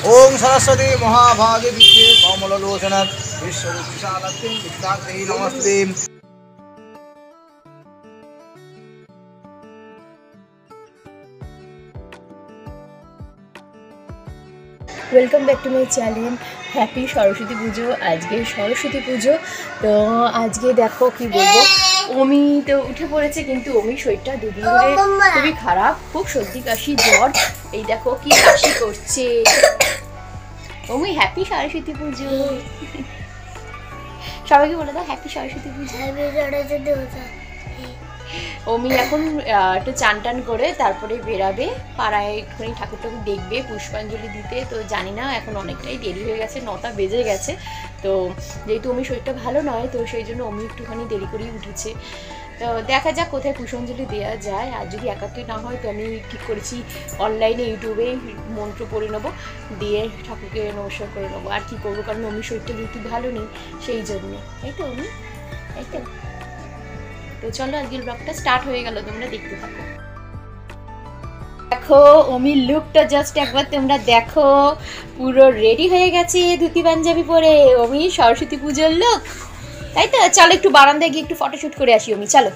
ओम सरस्वती महाभागे विद्ये कमललोचन विश्वविशालक्ष्मी विद्याग्रही namaste. Welcome back to my channel. Happy Saraswati Pujo. आज के सरस्वती पुजो तो आज के देखो कि बोलो ओमी तो उठे पड़े क्योंकि ओमी शरीर दुदिन धरे खूब खराब, खूब सर्दी काशी ज्वर। ये देखो कि काशी करछे ओमी। हैप्पी सरस्वती पुजो सबाइके बोले दाओ हैप्पी सरस्वती पुजो। ओमी এখন একটু চান টান করে তারপরে বেরাবে পাড়ায়, একটুখানি ঠাকুর ঠাকুর দেখবে, পুষ্পাঞ্জলি দিতে। তো জানি না, এখন অনেকটাই দেরি হয়ে গেছে, 9টা বেজে গেছে। তো যেহেতু ওমি শরীরটা ভালো নয় তো সেই জন্য ওমি একটুখানি দেরি করেই উঠেছে। তো দেখা যাক কোথায় পুষ্পাঞ্জলি দেওয়া যায়। আর যদি একাত্তই না হয় তো আমি ঠিক করেছি অনলাইনে ইউটিউবে মন্ত্র পড়ে নেবো, দিয়ে ঠাকুরকে নমস্কার করে নেবো। আর কী করবো, কারণ ওমি শরীরটা যেহেতু ভালো নেই সেই জন্যে। তাই তো ওমি, তাই তো। তো চলো আজকের ব্লগটা স্টার্ট হয়ে গেল, তোমরা দেখতে থাকো। দেখো ওমি লুকটা জাস্ট একবার তোমরা দেখো, পুরো রেডি হয়ে গেছে ধুতি পাঞ্জাবি পরে। ওমি সরস্বতী পুজোর লুক, তাই তো। চলো একটু বারান্দায় গিয়ে একটু ফটোশুট করে আসি ওমি, চলো।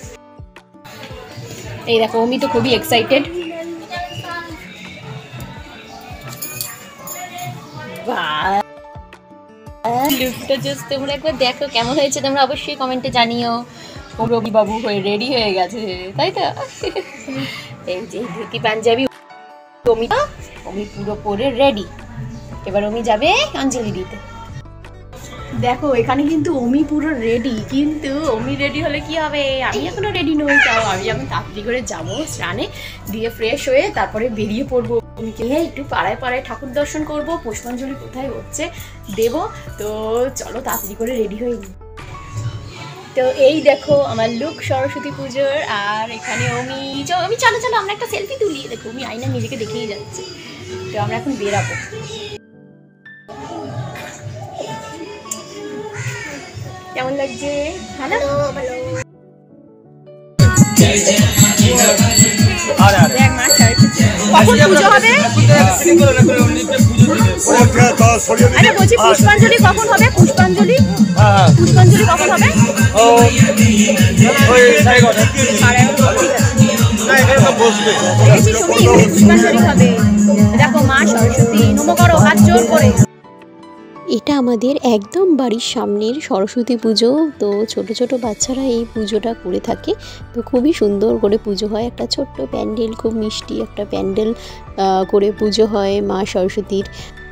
এই দেখো ওমি তো খুবই এক্সাইটেড। লুকটা জাস্ট তোমরা একবার দেখো কেমন হয়েছে, তোমরা অবশ্যই কমেন্টে জানিও। রবি বাবু হয়ে রেডি হয়ে গেছে, তাই তো। এই যে ধুতি পাঞ্জাবি ওমি পুরো পরে রেডি। এবার ওমি যাবে অঞ্জলি দিতে। দেখো এখানে কিন্তু ওমি পুরো রেডি, কিন্তু ওমি রেডি হলে কি হবে, আমি এখনো রেডি নই। তাও আমি এখন তাড়াতাড়ি করে যাবো স্নানে, দিয়ে ফ্রেশ হয়ে তারপরে বেরিয়ে পড়বো। ওমিকে একটু পাড়ায় পাড়ায় ঠাকুর দর্শন করবো, পুষ্পাঞ্জলি কোথায় হচ্ছে দেবো। তো চলো তাড়াতাড়ি করে রেডি হয়ে নিই। তো এই দেখো আমার লুক সরস্বতী পুজোর। আর এখানে ওমি চলো চলো আমরা একটা সেলফি তুলি। দেখো ওমি আয়না নিজেকে দেখেই যাচ্ছে। তো আমরা এখন বেরাবো। কেমন লাগছে? ভালো ভালো। কখন পুজো হবে? আরে বলছি পুষ্পাঞ্জলি কখন হবে? পুষ্পাঞ্জলি পুষ্পাঞ্জলি কখন হবে? পুষ্পাঞ্জলি হবে। দেখো মা সরস্বতী নমো করো হাত জোর করে। এটা আমাদের একদম বাড়ির সামনের সরস্বতী পুজো। তো ছোট ছোট বাচ্চারা এই পুজোটা করে থাকে। তো খুবই সুন্দর করে পুজো হয়, একটা ছোট্ট প্যান্ডেল, খুব মিষ্টি একটা প্যান্ডেল করে পুজো হয় মা সরস্বতীর।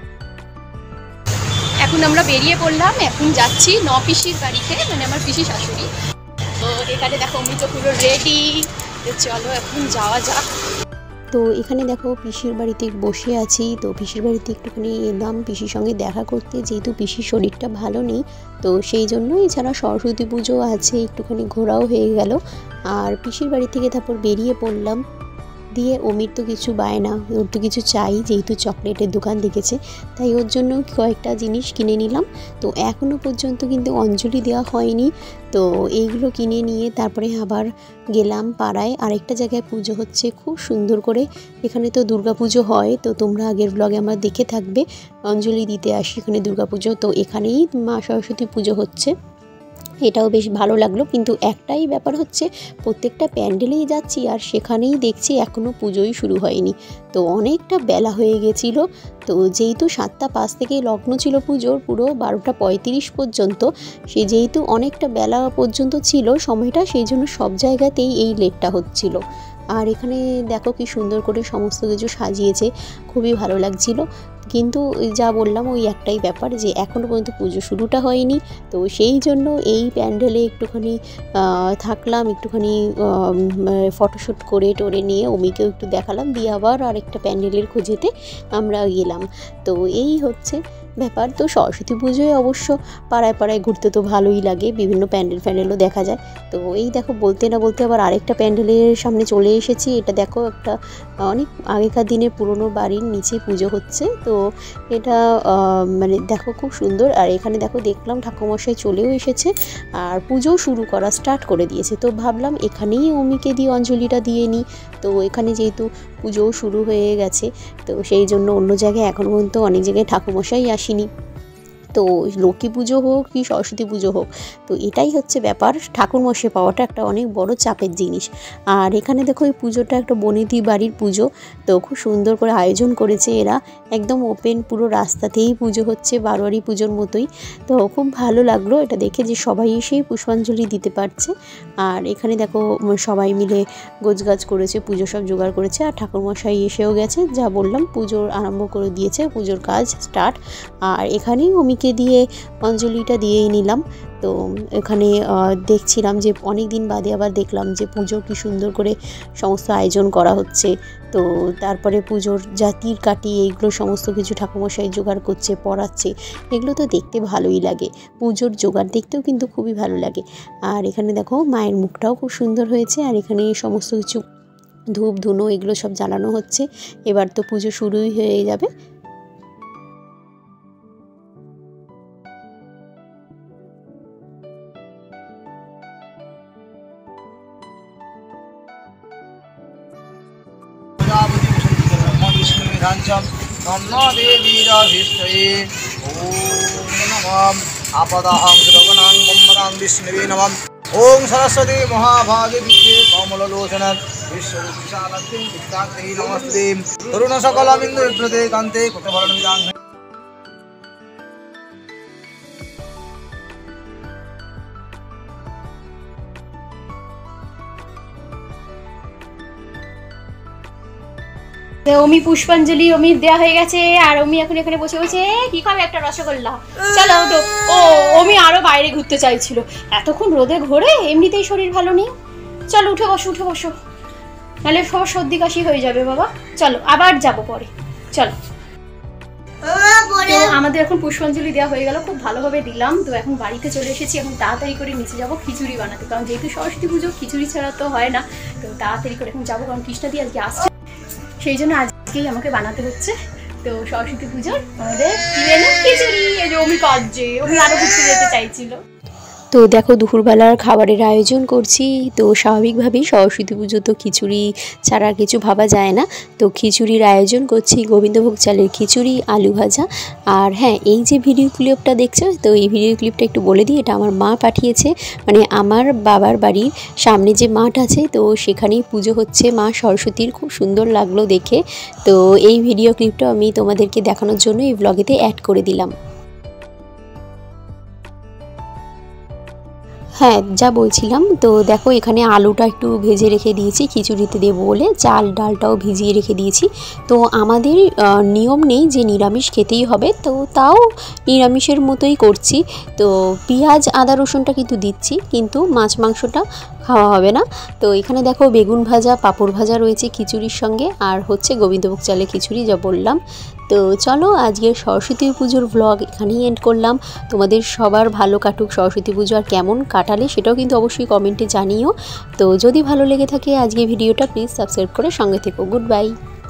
এখন আমরা বেরিয়ে পড়লাম, এখন যাচ্ছি পিসির বাড়িতে, মানে আমার পিসি শাশুড়ি। তো এখানে দেখো আমি তো পুরো রেডি। চলো এখন যাওয়া যাক। তো এখানে দেখো পিসির বাড়িতে বসে আছি। তো পিসির বাড়িতে একটুখানি এলাম পিসির সঙ্গে দেখা করতে, যেহেতু পিসির শরীরটা ভালো নেই। তো সেই জন্যই এছাড়া সরস্বতী পুজো আছে, একটুখানি ঘোরাও হয়ে গেল। আর পিসির বাড়ি থেকে তারপর বেরিয়ে পড়লাম। দিয়ে ওমির তো কিছু বায়না, ওর তো কিছু চাই, যেহেতু চকলেটের দোকান দেখেছে, তাই ওর জন্য কয়েকটা জিনিস কিনে নিলাম। তো এখনও পর্যন্ত কিন্তু অঞ্জলি দেওয়া হয়নি। তো এইগুলো কিনে নিয়ে তারপরে আবার গেলাম পাড়ায়, আরেকটা জায়গায় পুজো হচ্ছে খুব সুন্দর করে। এখানে তো দুর্গা পুজো হয়, তো তোমরা আগের ব্লগে আমার দেখে থাকবে। অঞ্জলি দিতে আসি এখানে দুর্গা পুজো, তো এখানেই মা সরস্বতী পুজো হচ্ছে। এটাও বেশ ভালো লাগলো, কিন্তু একটাই ব্যাপার হচ্ছে প্রত্যেকটা প্যান্ডেলেই যাচ্ছি আর সেখানেই দেখছি এখনও পুজোই শুরু হয়নি। তো অনেকটা বেলা হয়ে গেছিল। তো যেহেতু 7টা 5 থেকে লগ্ন ছিল পুজোর, পুরো 12টা 35 পর্যন্ত, সে যেহেতু অনেকটা বেলা পর্যন্ত ছিল সময়টা, সেই জন্য সব জায়গাতেই এই লেটটা হচ্ছিল। আর এখানে দেখো কি সুন্দর করে সমস্ত কিছু সাজিয়েছে, খুবই ভালো লাগছিল। কিন্তু যা বললাম ওই একটাই ব্যাপার যে এখনও পর্যন্ত পুজো শুরুটা হয়নি। তো সেই জন্য এই প্যান্ডেলে একটুখানি থাকলাম, একটুখানি ফটোশ্যুট করে টোরে নিয়ে ওমিকেও একটু দেখালাম, দিয়ে আবার আরেকটা প্যান্ডেলের খোঁজেতে আমরা গেলাম। তো এই হচ্ছে। ব্যাপার। তো সরস্বতী পুজোয় অবশ্য পাড়ায় পাড়ায় ঘুরতে তো ভালোই লাগে, বিভিন্ন প্যান্ডেলও দেখা যায়। তো এই দেখো বলতে না বলতে আবার আরেকটা প্যান্ডেলের সামনে চলে এসেছি। এটা দেখো একটা অনেক আগেকার দিনের পুরনো বাড়ির নিচে পুজো হচ্ছে। তো এটা মানে দেখো খুব সুন্দর। আর এখানে দেখো দেখলাম ঠাকুরমশাই চলেও এসেছে আর পুজোও শুরু করা স্টার্ট করে দিয়েছে। তো ভাবলাম এখানেই অমিকে দিয়ে অঞ্জলিটা দিয়ে নিই। তো এখানে যেহেতু পুজোও শুরু হয়ে গেছে, তো সেই জন্য অন্য জায়গায় এখনও পর্যন্ত অনেক জায়গায় ঠাকুরমশাই আসেনি। তো লক্ষ্মী পুজো হোক কি সরস্বতী পুজো হোক, তো এটাই হচ্ছে ব্যাপার, ঠাকুরমশাই পাওয়াটা একটা অনেক বড় চাপের জিনিস। আর এখানে দেখো এই পুজোটা একটা বনেদি বাড়ির পুজো। তো খুব সুন্দর করে আয়োজন করেছে এরা, একদম ওপেন পুরো রাস্তাতেই পুজো হচ্ছে, বারোয়ারি পুজোর মতোই। তো খুব ভালো লাগলো এটা দেখে যে সবাই এসেই পুষ্পাঞ্জলি দিতে পারছে। আর এখানে দেখো সবাই মিলে গোছগাছ করেছে, পুজো সব জোগাড় করেছে। আর ঠাকুরমশাই এসেও গেছে, যা বললাম পুজোর আরম্ভ করে দিয়েছে, পুজোর কাজ স্টার্ট। আর এখানেই অমিকে দিয়ে অঞ্জলিটা দিয়েই নিলাম। তো এখানে দেখছিলাম যে অনেক দিন বাদে আবার দেখলাম যে পুজো কি সুন্দর করে সমস্ত আয়োজন করা হচ্ছে। তো তারপরে পুজোর জাতির কাটি এইগুলো সমস্ত কিছু ঠাকুরমশাই জোগাড় করছে, পড়াচ্ছে, এগুলো তো দেখতে ভালোই লাগে। পুজোর জোগাড় দেখতেও কিন্তু খুবই ভালো লাগে। আর এখানে দেখো মায়ের মুখটাও খুব সুন্দর হয়েছে। আর এখানে সমস্ত কিছু ধূপ ধুনো এগুলো সব জ্বালানো হচ্ছে। এবার তো পুজো শুরুই হয়ে যাবে। ओम सरस्वती महाभागे विद्ये कमललोचन विश्वविशालक्ष्मी विद्याग्रही नमस्ते तरुण सकलमिंदु विभ्रते कांते कुतभरण विदान। অমি পুষ্পাঞ্জলি অমির দেওয়া হয়ে গেছে। আর অমি এখন এখানে বসে বসে কি খাবে, একটা রসগোল্লা। চলো ওঠো। ও অমি আরো বাইরে ঘুরতে চাইছিল, এতক্ষণ রোদে ঘোরে, এমনিতেই শরীর ভালো নেই। চলো উঠে বসো, উঠে বসো, নাহলে সবার সর্দি কাশি হয়ে যাবে বাবা। চলো আবার যাব পরে, চলো। তো আমাদের এখন পুষ্পাঞ্জলি দেওয়া হয়ে গেল, খুব ভালোভাবে দিলাম। তো এখন বাড়িতে চলে এসেছি, এখন তাড়াতাড়ি করে নিচে যাবো খিচুড়ি বানাতে, কারণ যেহেতু সরস্বতী পুজো খিচুড়ি ছাড়া তো হয় না। তো তাড়াতাড়ি করে এখন যাবো, কারণ কৃষ্ণা দিয়ে আজকে আসছে, সেই জন্য আজকেই আমাকে বানাতে হচ্ছে। তো সরস্বতী পুজোর আমাদের খিচুড়ি, এই যে অমি কাজে, অমি আরো ঘুরতে যেতে চাইছিল। তো দেখো দুপুরবেলার খাবারের আয়োজন করছি। তো স্বাভাবিকভাবেই সরস্বতী পুজো তো খিচুড়ি ছাড়া কিছু ভাবা যায় না। তো খিচুড়ির আয়োজন করছি, গোবিন্দভোগ চালের খিচুড়ি, আলু ভাজা। আর হ্যাঁ, এই যে ভিডিও ক্লিপটা দেখছো, তো এই ভিডিও ক্লিপটা একটু বলে দিই, এটা আমার মা পাঠিয়েছে। মানে আমার বাবার বাড়ির সামনে যে মাঠ আছে, তো সেখানেই পুজো হচ্ছে মা সরস্বতীর, খুব সুন্দর লাগলো দেখে। তো এই ভিডিও ক্লিপটা আমি তোমাদেরকে দেখানোর জন্য এই ব্লগেতে অ্যাড করে দিলাম। হ্যাঁ, যা বলছিলাম, তো দেখো এখানে আলুটা একটু ভেজে রেখে দিয়েছি খিচুড়িতে দেবো বলে, চাল ডালটাও ভিজিয়ে রেখে দিয়েছি। তো আমাদের নিয়ম নেই যে নিরামিষ খেতেই হবে, তো তাও নিরামিষের মতোই করছি। তো পেঁয়াজ আদা রসুনটা কিন্তু দিচ্ছি, কিন্তু মাছ মাংসটা খাওয়া হবে না। তো এখানে দেখো বেগুন ভাজা, পাঁপড় ভাজা রয়েছে খিচুড়ির সঙ্গে, আর হচ্ছে গোবিন্দভোগ চালের খিচুড়ি, যা বললাম। তো চলো আজকের সরস্বতী পুজোর ব্লগ এখানেই এন্ড করলাম। তোমাদের সবার ভালো কাটুক সরস্বতী পুজো, আর কেমন কাটালে সেটাও কিন্তু অবশ্যই কমেন্টে জানিও। তো যদি ভালো লেগে থাকে আজকে ভিডিওটা, প্লিজ সাবস্ক্রাইব করে সঙ্গে থেকো। Good by.